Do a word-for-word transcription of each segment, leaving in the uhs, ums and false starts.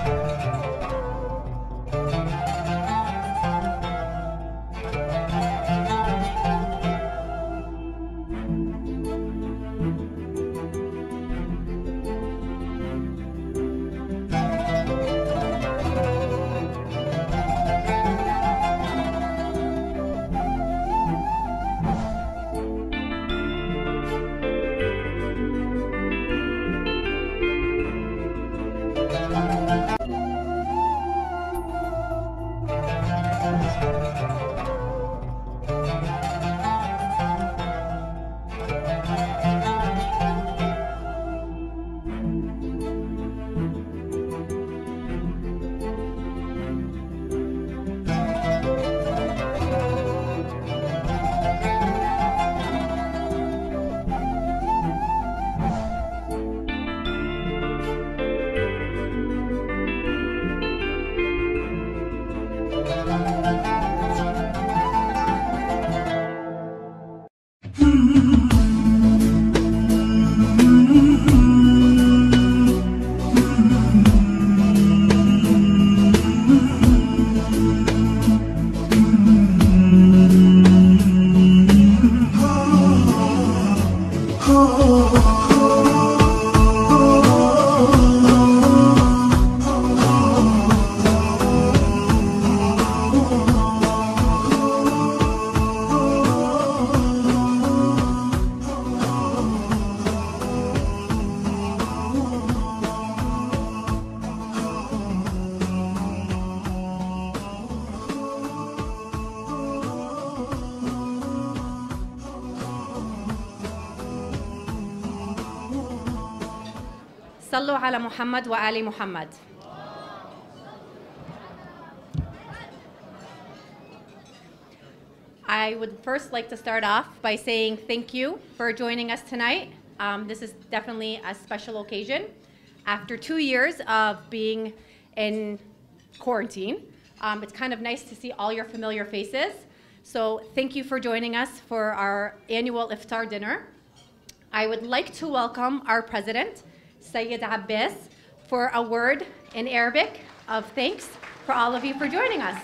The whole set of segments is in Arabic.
صلوا على محمد وآل محمد. I would first like to start off by saying thank you for joining us tonight. Um, this is definitely a special occasion. After two years of being in quarantine, um, it's kind of nice to see all your familiar faces. So thank you for joining us for our annual iftar dinner. I would like to welcome our president, Sayyid Abbas, for a word in Arabic of thanks for all of you for joining us.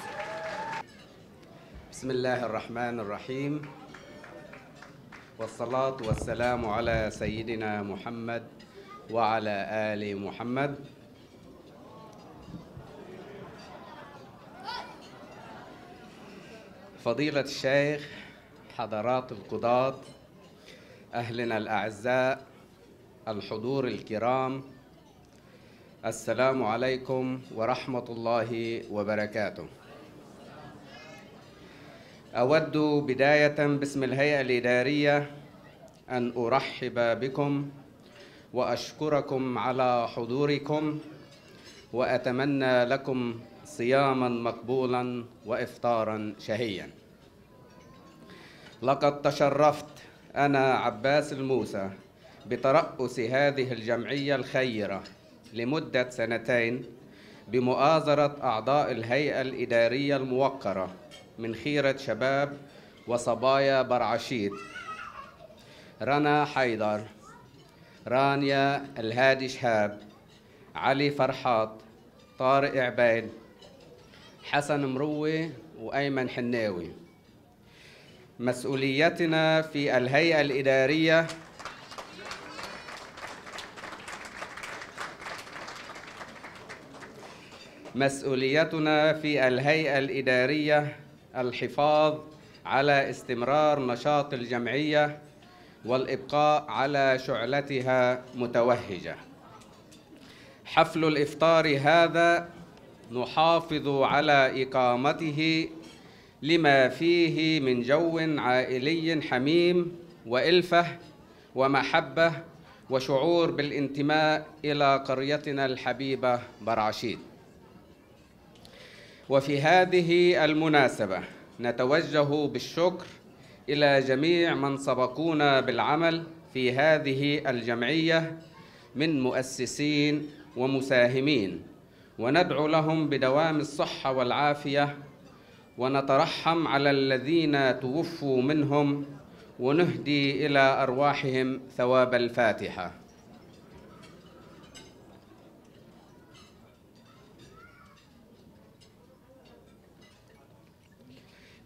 بسم الله الرحمن الرحيم والصلاة والسلام على سيدنا محمد وعلى آل محمد. فضيلة الشيخ، حضرات القضاة، أهلنا الأعزاء، الحضور الكرام، السلام عليكم ورحمة الله وبركاته. أود بداية باسم الهيئة الإدارية أن أرحب بكم وأشكركم على حضوركم، وأتمنى لكم صياما مقبولا وإفطارا شهيا. لقد تشرفت أنا عباس الموسى بترأس هذه الجمعية الخيرة لمدة سنتين بمؤازرة أعضاء الهيئة الإدارية الموقرة من خيرة شباب وصبايا برعشيد: رنا حيدر، رانيا الهادي شهاب، علي فرحات، طارق عبيد، حسن مروي، وأيمن حناوي. مسؤوليتنا في الهيئة الإدارية مسؤوليتنا في الهيئة الإدارية الحفاظ على استمرار نشاط الجمعية والإبقاء على شعلتها متوهجة. حفل الإفطار هذا نحافظ على إقامته لما فيه من جو عائلي حميم وإلفة ومحبة وشعور بالانتماء إلى قريتنا الحبيبة برعشيد. وفي هذه المناسبة نتوجه بالشكر إلى جميع من سبقونا بالعمل في هذه الجمعية من مؤسسين ومساهمين، وندعو لهم بدوام الصحة والعافية، ونترحم على الذين توفوا منهم، ونهدي إلى أرواحهم ثواب الفاتحة.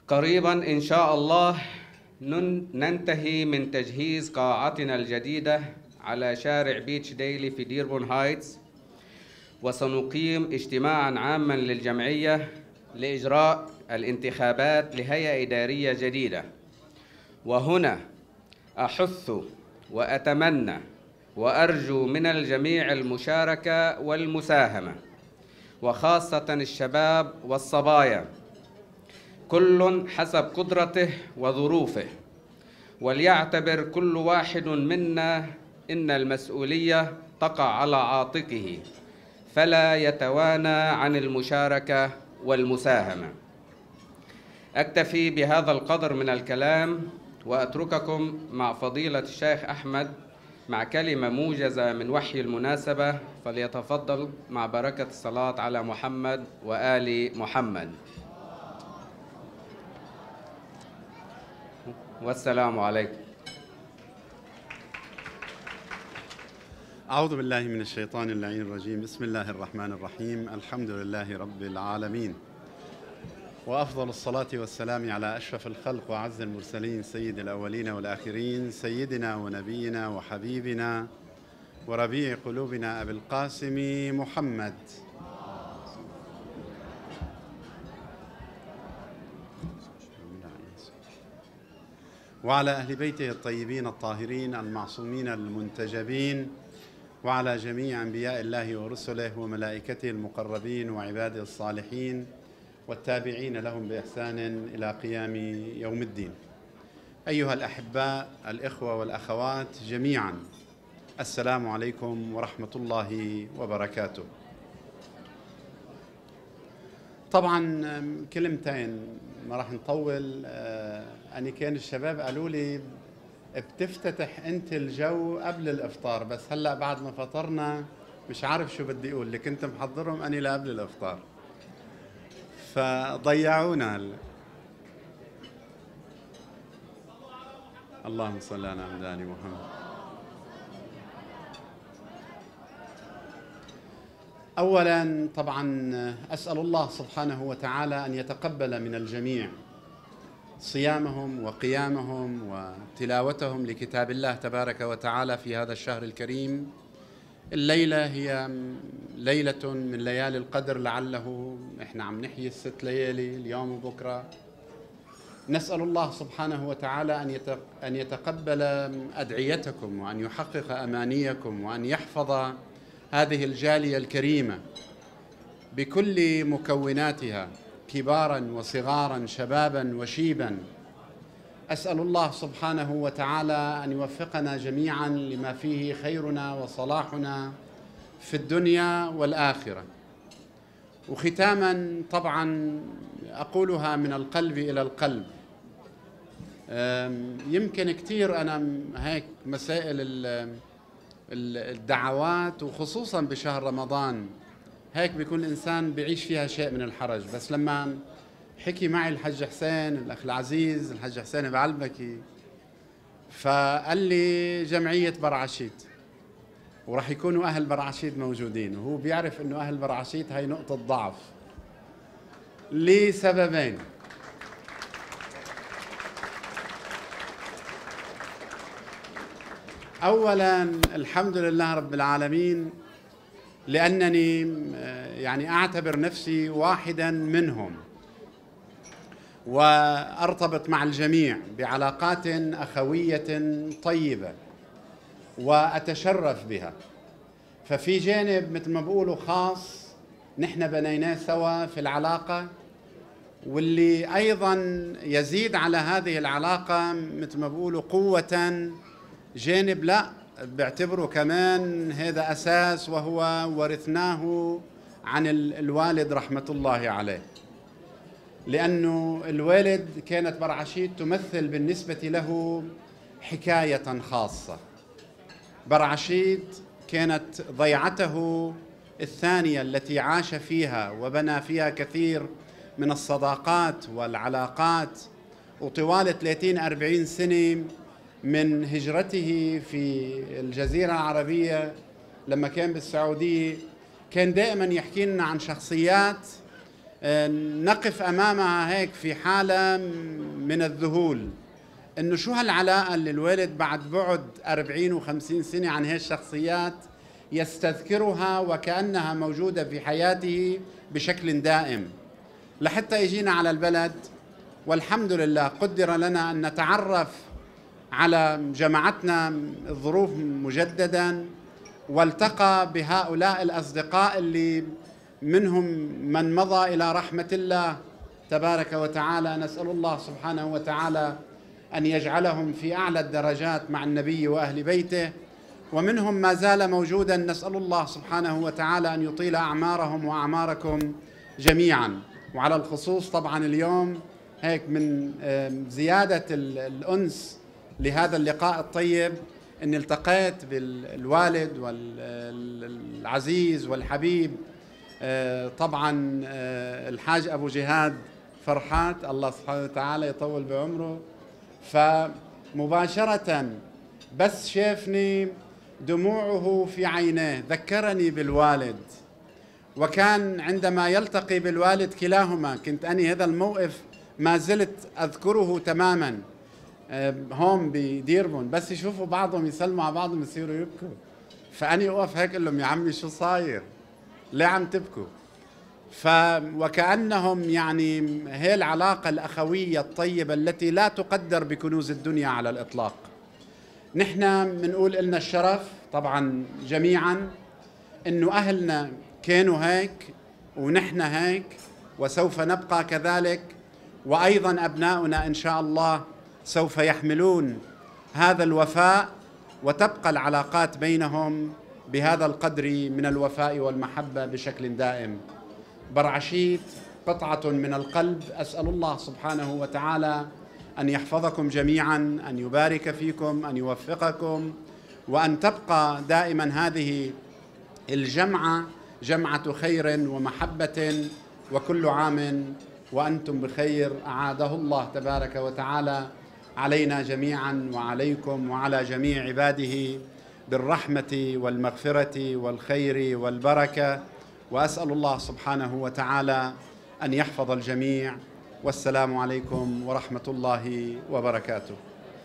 قريبا إن شاء الله ننتهي من تجهيز قاعتنا الجديدة على شارع بيتش ديلي في ديربون هايتس، وسنقيم اجتماعا عاما للجمعية لإجراء الانتخابات لهيئة إدارية جديدة. وهنا أحث وأتمنى وأرجو من الجميع المشاركة والمساهمة، وخاصة الشباب والصبايا، كل حسب قدرته وظروفه، وليعتبر كل واحد منا إن المسؤولية تقع على عاتقه، فلا يتوانى عن المشاركة والمساهمة. أكتفي بهذا القدر من الكلام وأترككم مع فضيلة الشيخ أحمد مع كلمة موجزة من وحي المناسبة، فليتفضل مع بركة الصلاة على محمد وآل محمد. والسلام عليكم. أعوذ بالله من الشيطان اللعين الرجيم. بسم الله الرحمن الرحيم. الحمد لله رب العالمين، وأفضل الصلاة والسلام على أشرف الخلق وأعز المرسلين سيد الأولين والآخرين، سيدنا ونبينا وحبيبنا وربيع قلوبنا أبي القاسم محمد. وعلى أهل بيته الطيبين الطاهرين المعصومين المنتجبين، وعلى جميع أنبياء الله ورسله وملائكته المقربين وعباده الصالحين والتابعين لهم بإحسان إلى قيام يوم الدين. أيها الأحباء الإخوة والأخوات جميعا، السلام عليكم ورحمة الله وبركاته. طبعا كلمتين ما راح نطول. أنا كان الشباب قالوا لي بتفتتح أنت الجو قبل الإفطار، بس هلأ بعد ما فطرنا مش عارف شو بدي أقول. اللي كنت محضرهم أني لا قبل الإفطار، فضيعونا هلا. اللهم صل على محمد. أولا طبعا أسأل الله سبحانه وتعالى أن يتقبل من الجميع صيامهم وقيامهم وتلاوتهم لكتاب الله تبارك وتعالى في هذا الشهر الكريم. الليلة هي ليلة من ليالي القدر، لعله احنا عم نحيي الست ليالي اليوم وبكرة. نسأل الله سبحانه وتعالى أن أن يتقبل أدعيتكم، وأن يحقق أمانيكم، وأن يحفظ هذه الجالية الكريمة بكل مكوناتها، كبارا وصغارا، شبابا وشيبا. أسأل الله سبحانه وتعالى أن يوفقنا جميعا لما فيه خيرنا وصلاحنا في الدنيا والآخرة. وختاما طبعا أقولها من القلب إلى القلب، يمكن كثير أنا هيك مسائل الدعوات وخصوصا بشهر رمضان هيك بيكون الإنسان بيعيش فيها شيء من الحرج، بس لما حكي معي الحج حسين الأخ العزيز الحج حسين بعلبكي، فقال لي جمعية برعشيت وراح يكونوا أهل برعشيت موجودين، وهو بيعرف إنه أهل برعشيت هاي نقطة ضعف لسببين. أولا الحمد لله رب العالمين، لأنني يعني أعتبر نفسي واحدا منهم، وأرتبط مع الجميع بعلاقات أخوية طيبة وأتشرف بها. ففي جانب مثل ما بقولوا خاص نحن بنيناه سوا في العلاقة، واللي أيضا يزيد على هذه العلاقة مثل ما بقولوا قوة جانب لا بعتبره كمان هذا أساس، وهو ورثناه عن الوالد رحمة الله عليه، لأنه الوالد كانت برعشيت تمثل بالنسبة له حكاية خاصة. برعشيت كانت ضيعته الثانية التي عاش فيها وبنى فيها كثير من الصداقات والعلاقات، وطوال ثلاثين أربعين سنة من هجرته في الجزيرة العربية لما كان بالسعودية كان دائما يحكي لنا عن شخصيات نقف أمامها هيك في حالة من الذهول، إنه شو هالعلاقة اللي الوالد بعد بعد أربعين وخمسين سنة عن هي الشخصيات يستذكرها وكأنها موجودة في حياته بشكل دائم، لحتى يجينا على البلد. والحمد لله قدر لنا أن نتعرف على جماعتنا الظروف مجددا، والتقى بهؤلاء الأصدقاء اللي منهم من مضى إلى رحمة الله تبارك وتعالى. نسأل الله سبحانه وتعالى أن يجعلهم في أعلى الدرجات مع النبي وأهل بيته، ومنهم ما زال موجودا. نسأل الله سبحانه وتعالى أن يطيل أعمارهم وأعماركم جميعا. وعلى الخصوص طبعا اليوم هيك من زيادة الأنس لهذا اللقاء الطيب أني التقيت بالوالد والعزيز والحبيب طبعا الحاج أبو جهاد فرحات، الله سبحانه وتعالى يطول بعمره. فمباشرة بس شافني دموعه في عينيه ذكرني بالوالد، وكان عندما يلتقي بالوالد كلاهما، كنت أني هذا الموقف ما زلت أذكره تماما هون بديربون، بس يشوفوا بعضهم يسلموا على بعضهم يصيروا يبكوا، فأني أوقف هيك أقول لهم يا عمي شو صاير؟ ليه عم تبكوا؟ ف وكأنهم يعني هي العلاقة الأخوية الطيبة التي لا تقدر بكنوز الدنيا على الإطلاق. نحن بنقول إلنا الشرف طبعا جميعا إنه أهلنا كانوا هيك ونحن هيك وسوف نبقى كذلك، وأيضا أبناؤنا إن شاء الله سوف يحملون هذا الوفاء، وتبقى العلاقات بينهم بهذا القدر من الوفاء والمحبة بشكل دائم. برعشيت قطعة من القلب، أسأل الله سبحانه وتعالى أن يحفظكم جميعا، أن يبارك فيكم، أن يوفقكم، وأن تبقى دائما هذه الجمعة جمعة خير ومحبة، وكل عام وأنتم بخير أعاده الله تبارك وتعالى علينا جميعا وعليكم وعلى جميع عباده بالرحمة والمغفرة والخير والبركة. وأسأل الله سبحانه وتعالى أن يحفظ الجميع، والسلام عليكم ورحمة الله وبركاته.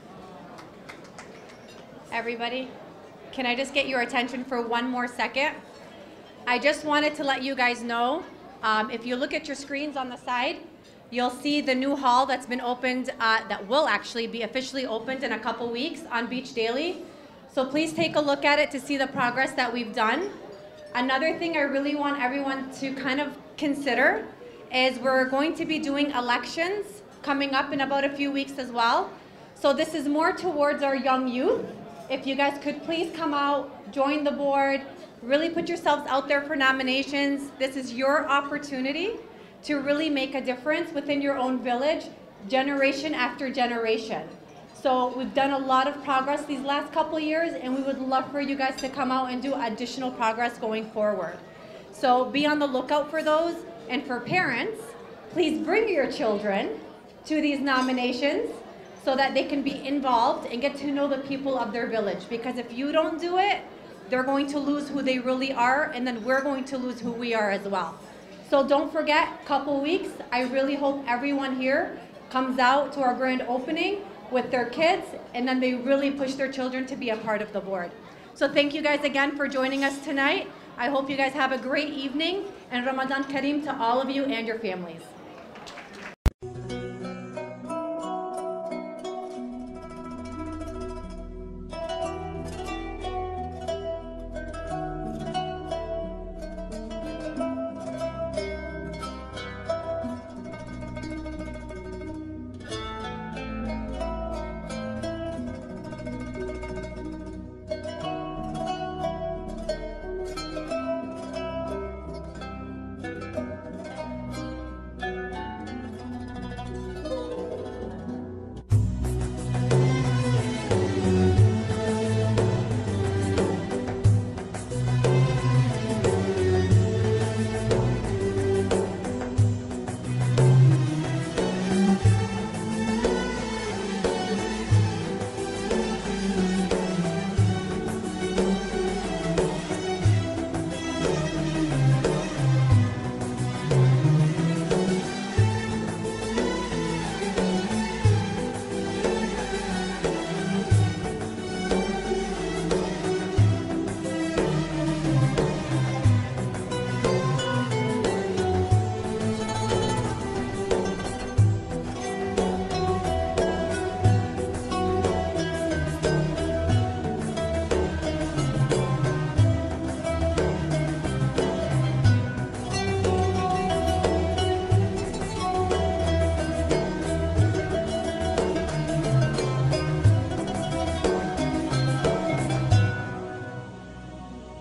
Everybody, can I just get your attention for one more second? I just wanted to let you guys know, um, if you look at your screens on the side, you'll see the new hall that's been opened, uh, that will actually be officially opened in a couple weeks on Beach Daily. So please take a look at it to see the progress that we've done. Another thing I really want everyone to kind of consider is we're going to be doing elections coming up in about a few weeks as well. So this is more towards our young youth. If you guys could please come out, join the board, really put yourselves out there for nominations. This is your opportunity to really make a difference within your own village, generation after generation. So we've done a lot of progress these last couple years, and we would love for you guys to come out and do additional progress going forward. So be on the lookout for those. And for parents, please bring your children to these nominations so that they can be involved and get to know the people of their village. Because if you don't do it, they're going to lose who they really are, and then we're going to lose who we are as well. So don't forget, couple weeks, I really hope everyone here comes out to our grand opening with their kids, and then they really push their children to be a part of the board. So thank you guys again for joining us tonight. I hope you guys have a great evening, and Ramadan Kareem to all of you and your families.